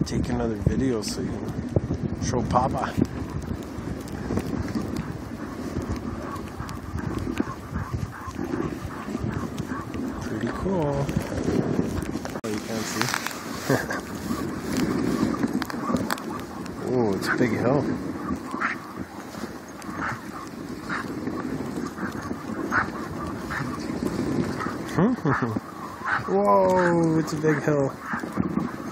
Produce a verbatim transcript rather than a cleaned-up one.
take another video so you can show Papa. Pretty cool. Oh, you can't see. Oh, it's a big hill. Whoa, it's a big hill.